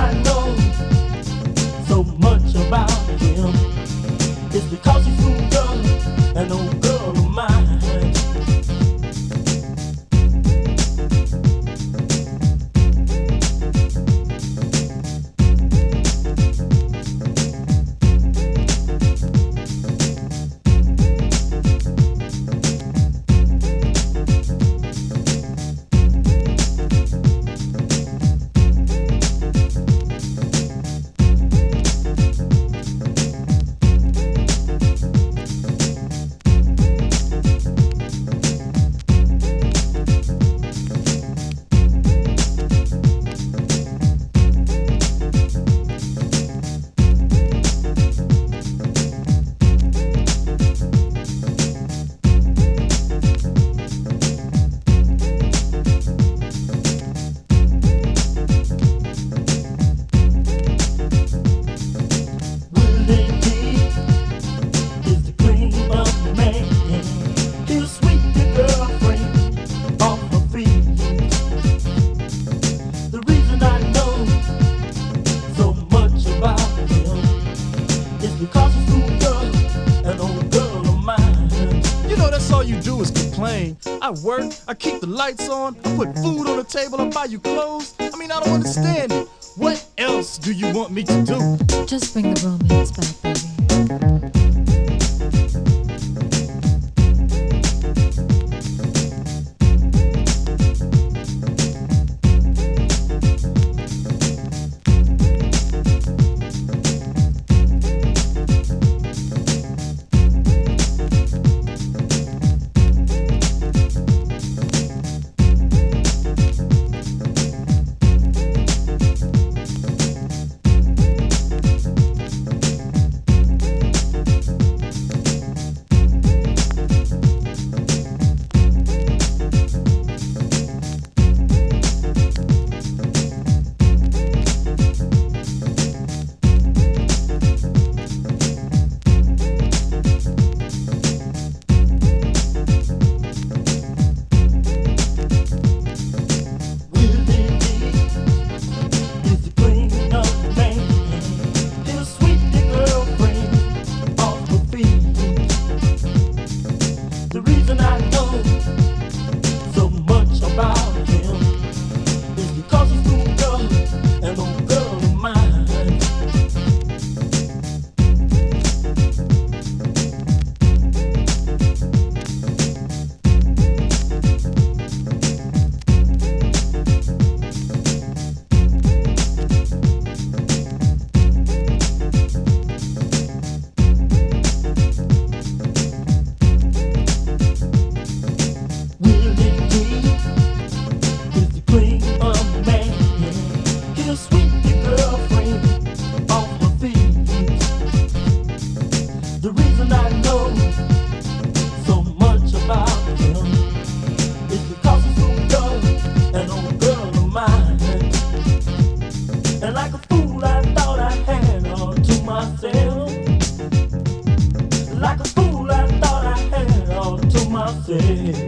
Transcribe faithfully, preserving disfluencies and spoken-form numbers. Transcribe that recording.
I know so much about him is because he's moved up an old girl of mine. You do is complain. I work, I keep the lights on, I put food on the table, I buy you clothes. I mean, I don't understand it. What else do you want me to do? Just bring the romance back, baby. The reason I know so much about him is because he's moved up an old girl of mine. And like a fool I thought I had all to myself. Like a fool I thought I had all to myself.